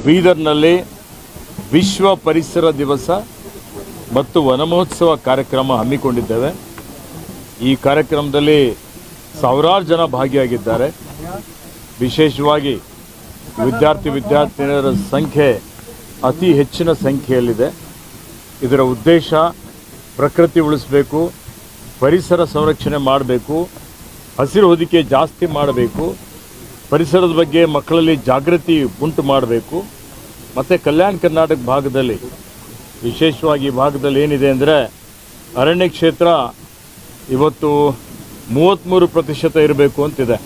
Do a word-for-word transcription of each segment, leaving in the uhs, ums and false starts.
ಬೀದರ್ನಲ್ಲಿ ವಿಶ್ವ ಪರಿಸರ ದಿವಸ ಮತ್ತು ವನಮಹೋತ್ಸವ ಕಾರ್ಯಕ್ರಮ ಹಮ್ಮಿಕೊಂಡಿದ್ದೇವೆ. ಈ ಕಾರ್ಯಕ್ರಮದಲ್ಲಿ ಸಾವಿರಾರು ಜನ ಭಾಗಿಯಾಗಿದ್ದಾರೆ. ವಿಶೇಷವಾಗಿ ವಿದ್ಯಾರ್ಥಿ ವಿದ್ಯಾರ್ಥಿನಿಯರ ಸಂಖ್ಯೆ ಅತಿ ಹೆಚ್ಚಿನ ಸಂಖ್ಯೆಯಲ್ಲಿದೆ. ಇದರ ಉದ್ದೇಶ ಪ್ರಕೃತಿ ಉಳಿಸಬೇಕು, ಪರಿಸರ ಸಂರಕ್ಷಣೆ ಮಾಡಬೇಕು, ಹಸಿರು ಹೊದಿಕೆ ಜಾಸ್ತಿ ಮಾಡಬೇಕು, ಪರಿಸರದ ಬಗ್ಗೆ ಮಕ್ಕಳಲ್ಲಿ ಜಾಗೃತಿ ಉಂಟು ಮಾಡಬೇಕು. ಮತ್ತು ಕಲ್ಯಾಣ ಕರ್ನಾಟಕ ಭಾಗದಲ್ಲಿ ವಿಶೇಷವಾಗಿ ಈ ಭಾಗದಲ್ಲಿ ಏನಿದೆ ಅಂದರೆ ಅರಣ್ಯ ಕ್ಷೇತ್ರ ಇವತ್ತು ಮೂವತ್ತ್ಮೂರು ಪ್ರತಿಶತ ಇರಬೇಕು ಅಂತಿದೆ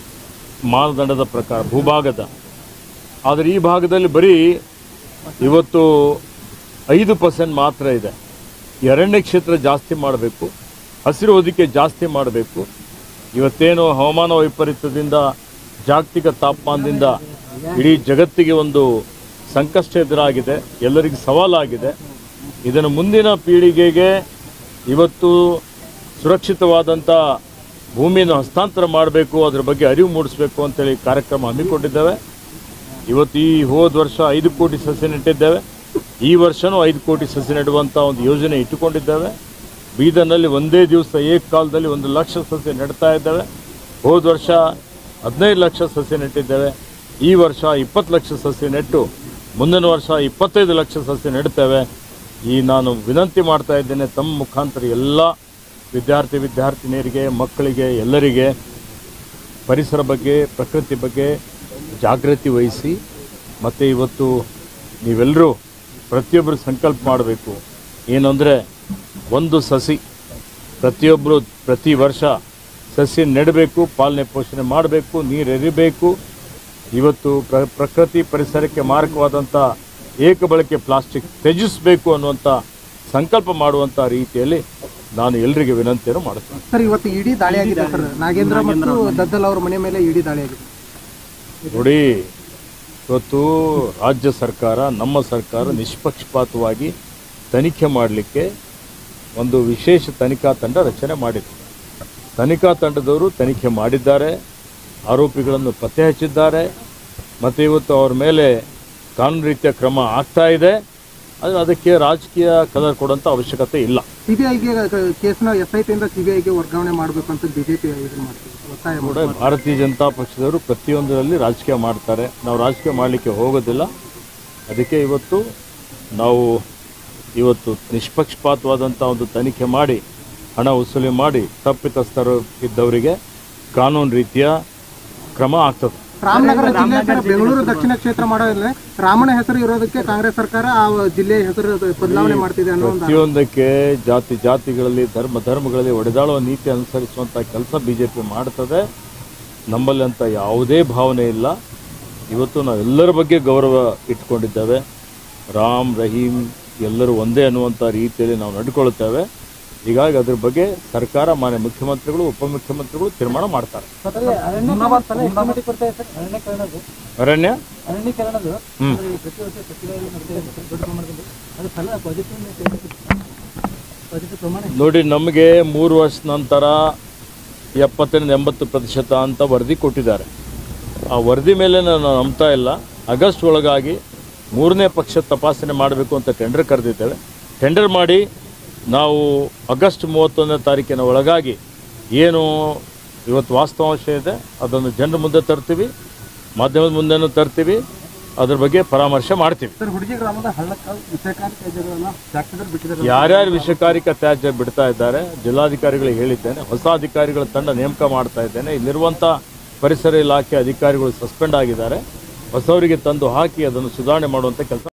ಮಾನದಂಡದ ಪ್ರಕಾರ ಭೂಭಾಗದ. ಆದರೆ ಈ ಭಾಗದಲ್ಲಿ ಬರೀ ಇವತ್ತು ಐದು ಪರ್ಸೆಂಟ್ ಮಾತ್ರ ಇದೆ. ಈ ಅರಣ್ಯ ಕ್ಷೇತ್ರ ಜಾಸ್ತಿ ಮಾಡಬೇಕು, ಹಸಿರು ಹೊದಿಕೆ ಜಾಸ್ತಿ ಮಾಡಬೇಕು. ಇವತ್ತೇನು ಹವಾಮಾನ ವೈಪರೀತ್ಯದಿಂದ ಜಾಗತಿಕ ತಾಪಮಾನದಿಂದ ಇಡೀ ಜಗತ್ತಿಗೆ ಒಂದು ಸಂಕಷ್ಟ ಎದುರಾಗಿದೆ, ಎಲ್ಲರಿಗೂ ಸವಾಲಾಗಿದೆ. ಇದನ್ನು ಮುಂದಿನ ಪೀಳಿಗೆಗೆ ಇವತ್ತು ಸುರಕ್ಷಿತವಾದಂಥ ಭೂಮಿಯನ್ನು ಹಸ್ತಾಂತರ ಮಾಡಬೇಕು, ಅದರ ಬಗ್ಗೆ ಅರಿವು ಮೂಡಿಸಬೇಕು ಅಂತೇಳಿ ಕಾರ್ಯಕ್ರಮ ಹಮ್ಮಿಕೊಂಡಿದ್ದೇವೆ. ಇವತ್ತು ಈ ಹೋದ ವರ್ಷ ಐದು ಕೋಟಿ ಸಸಿ ನೆಟ್ಟಿದ್ದೇವೆ. ಈ ವರ್ಷವೂ ಐದು ಕೋಟಿ ಸಸಿ ನೆಡುವಂಥ ಒಂದು ಯೋಜನೆ ಇಟ್ಟುಕೊಂಡಿದ್ದೇವೆ. ಬೀದರ್ನಲ್ಲಿ ಒಂದೇ ದಿವಸ ಏಕಕಾಲದಲ್ಲಿ ಒಂದು ಲಕ್ಷ ಸಸಿ ನೆಡ್ತಾ ಇದ್ದೇವೆ. ಹೋದ ವರ್ಷ ಹದಿನೈದು ಲಕ್ಷ ಸಸಿ ನೆಟ್ಟಿದ್ದೇವೆ. ಈ ವರ್ಷ ಇಪ್ಪತ್ತು ಲಕ್ಷ ಸಸಿ ನೆಟ್ಟು ಮುಂದಿನ ವರ್ಷ ಇಪ್ಪತ್ತೈದು ಲಕ್ಷ ಸಸಿ ನೆಡ್ತೇವೆ. ಈ ನಾನು ವಿನಂತಿ ಮಾಡ್ತಾ ಇದ್ದೇನೆ ತಮ್ಮ ಮುಖಾಂತರ ಎಲ್ಲ ವಿದ್ಯಾರ್ಥಿ ವಿದ್ಯಾರ್ಥಿನಿಯರಿಗೆ, ಮಕ್ಕಳಿಗೆ, ಎಲ್ಲರಿಗೆ ಪರಿಸರ ಬಗ್ಗೆ, ಪ್ರಕೃತಿ ಬಗ್ಗೆ ಜಾಗೃತಿ ವಹಿಸಿ. ಮತ್ತು ಇವತ್ತು ನೀವೆಲ್ಲರೂ ಪ್ರತಿಯೊಬ್ಬರು ಸಂಕಲ್ಪ ಮಾಡಬೇಕು. ಏನಂದರೆ ಒಂದು ಸಸಿ ಪ್ರತಿಯೊಬ್ಬರು ಪ್ರತಿ ವರ್ಷ ಸಸಿ ನೆಡಬೇಕು, ಪಾಲನೆ ಪೋಷಣೆ ಮಾಡಬೇಕು, ನೀರು ಎರಿಬೇಕು. ಇವತ್ತು ಪ್ರ ಪ್ರಕೃತಿ ಪರಿಸರಕ್ಕೆ ಮಾರಕವಾದಂಥ ಏಕ ಬಳಕೆ ಪ್ಲಾಸ್ಟಿಕ್ ತ್ಯಜಿಸಬೇಕು ಅನ್ನುವಂಥ ಸಂಕಲ್ಪ ಮಾಡುವಂಥ ರೀತಿಯಲ್ಲಿ ನಾನು ಎಲ್ಲರಿಗೆ ವಿನಂತಿಯನ್ನು ಮಾಡುತ್ತೇನೆ. ಸರ್, ಇವತ್ತು ಇಡೀ ದಾಳಿ ಆಗಿದೆ ಸರ್. ನಾಗೇಂದ್ರ ಮತ್ತು ದದ್ದಲ್ ಅವರ ಮನೆ ಮೇಲೆ ಇಡೀ ದಾಳಿ ಆಗಿದೆ. ನೋಡಿ, ಇವತ್ತು ರಾಜ್ಯ ಸರ್ಕಾರ, ನಮ್ಮ ಸರ್ಕಾರ ನಿಷ್ಪಕ್ಷಪಾತವಾಗಿ ತನಿಖೆ ಮಾಡಲಿಕ್ಕೆ ಒಂದು ವಿಶೇಷ ತನಿಖಾ ತಂಡ ರಚನೆ ಮಾಡಿದೆ. ತನಿಖಾ ತಂಡದವರು ತನಿಖೆ ಮಾಡಿದ್ದಾರೆ, ಆರೋಪಿಗಳನ್ನು ಪತ್ತೆ ಹಚ್ಚಿದ್ದಾರೆ. ಮತ್ತು ಇವತ್ತು ಅವ್ರ ಮೇಲೆ ಕಾನೂನು ರೀತಿಯ ಕ್ರಮ ಆಗ್ತಾ ಇದೆ. ಆದರೆ ಅದಕ್ಕೆ ರಾಜಕೀಯ ಕಲರ್ ಕೊಡುವಂಥ ಅವಶ್ಯಕತೆ ಇಲ್ಲ. ಸಿಬಿಐಗೆ ಕೇಸ್ನ ಎಸ್ ಐ ಟಿಯಿಂದ ಸಿಬಿಐಗೆ ವರ್ಗಾವಣೆ ಮಾಡಬೇಕು ಅಂತ ಬಿಜೆಪಿ ಒತ್ತಾಯ ಕೂಡ ಭಾರತೀಯ ಜನತಾ ಪಕ್ಷದವರು ಪ್ರತಿಯೊಂದರಲ್ಲಿ ರಾಜಕೀಯ ಮಾಡ್ತಾರೆ. ನಾವು ರಾಜಕೀಯ ಮಾಡಲಿಕ್ಕೆ ಹೋಗೋದಿಲ್ಲ. ಅದಕ್ಕೆ ಇವತ್ತು ನಾವು ಇವತ್ತು ನಿಷ್ಪಕ್ಷಪಾತವಾದಂಥ ಒಂದು ತನಿಖೆ ಮಾಡಿ ಹಣ ವಸೂಲಿ ಮಾಡಿ ತಪ್ಪಿತಸ್ಥರು ಇದ್ದವರಿಗೆ ಕಾನೂನು ರೀತಿಯ ಕ್ರಮ ಆಗ್ತದೆ. ರಾಮನಗರ ಜಿಲ್ಲೆ ಬೆಂಗಳೂರು ದಕ್ಷಿಣ ಕ್ಷೇತ್ರ ಮಾಡೋದಿಲ್ಲ, ರಾಮನ ಹೆಸರು ಇರೋದಕ್ಕೆ ಕಾಂಗ್ರೆಸ್ ಸರ್ಕಾರ ಆ ಜಿಲ್ಲೆಯ ಹೆಸರು ಬದಲಾವಣೆ ಮಾಡ್ತಿದೆ ಅನ್ನೋ ಪ್ರತಿಯೊಂದಕ್ಕೆ ಜಾತಿ ಜಾತಿಗಳಲ್ಲಿ, ಧರ್ಮ ಧರ್ಮಗಳಲ್ಲಿ ಒಡೆದಾಳುವ ನೀತಿ ಅನುಸರಿಸುವಂಥ ಕೆಲಸ ಬಿ ಜೆ ಪಿ ಮಾಡ್ತದೆ. ನಮ್ಮಲ್ಲಿ ಅಂತ ಯಾವುದೇ ಭಾವನೆ ಇಲ್ಲ. ಇವತ್ತು ನಾವೆಲ್ಲರ ಬಗ್ಗೆ ಗೌರವ ಇಟ್ಕೊಂಡಿದ್ದೇವೆ. ರಾಮ್, ರಹೀಮ್ ಎಲ್ಲರೂ ಒಂದೇ ಅನ್ನುವಂಥ ರೀತಿಯಲ್ಲಿ ನಾವು ನಡ್ಕೊಳ್ತೇವೆ. ಹೀಗಾಗಿ ಅದ್ರ ಬಗ್ಗೆ ಸರ್ಕಾರ, ಮಾನ್ಯ ಮುಖ್ಯಮಂತ್ರಿಗಳು, ಉಪಮುಖ್ಯಮಂತ್ರಿಗಳು ತೀರ್ಮಾನ ಮಾಡ್ತಾರೆ. ಅರಣ್ಯ ನೋಡಿ, ನಮಗೆ ಮೂರು ವರ್ಷ ನಂತರ ಎಪ್ಪತ್ತರಿಂದ ಎಂಬತ್ತು ಪ್ರತಿಶತ ಅಂತ ವರದಿ ಕೊಟ್ಟಿದ್ದಾರೆ. ಆ ವರದಿ ಮೇಲೆ ನಾನು ನಂಬ್ತಾ ಇಲ್ಲ. ಆಗಸ್ಟ್ ಒಳಗಾಗಿ ಮೂರನೇ ಪಕ್ಷ ತಪಾಸಣೆ ಮಾಡಬೇಕು ಅಂತ ಟೆಂಡರ್ ಕರೆದಿದ್ದೇವೆ. ಟೆಂಡರ್ ಮಾಡಿ ನಾವು ಆಗಸ್ಟ್ ಮೂವತ್ತೊಂದನೇ ತಾರೀಕಿನ ಒಳಗಾಗಿ ಏನು ಇವತ್ತು ವಾಸ್ತವಾಂಶ ಇದೆ ಅದನ್ನು ಜನರ ಮುಂದೆ ತರ್ತೀವಿ, ಮಾಧ್ಯಮದ ಮುಂದೆನೂ ತರ್ತೀವಿ, ಅದ್ರ ಬಗ್ಗೆ ಪರಾಮರ್ಶೆ ಮಾಡ್ತೀವಿ. ಯಾರ್ಯಾರು ವಿಷಕಾರಿಕ ತ್ಯಾಜ್ಯ ಬಿಡ್ತಾ ಇದ್ದಾರೆ ಜಿಲ್ಲಾಧಿಕಾರಿಗಳಿಗೆ ಹೇಳಿದ್ದೇನೆ. ಹೊಸ ಅಧಿಕಾರಿಗಳ ತಂಡ ನೇಮಕ ಮಾಡ್ತಾ ಇದ್ದೇನೆ. ಇಲ್ಲಿರುವಂಥ ಪರಿಸರ ಇಲಾಖೆ ಅಧಿಕಾರಿಗಳು ಸಸ್ಪೆಂಡ್ ಆಗಿದ್ದಾರೆ. ಹೊಸವರಿಗೆ ತಂದು ಹಾಕಿ ಅದನ್ನು ಸುಧಾರಣೆ ಮಾಡುವಂಥ ಕೆಲಸ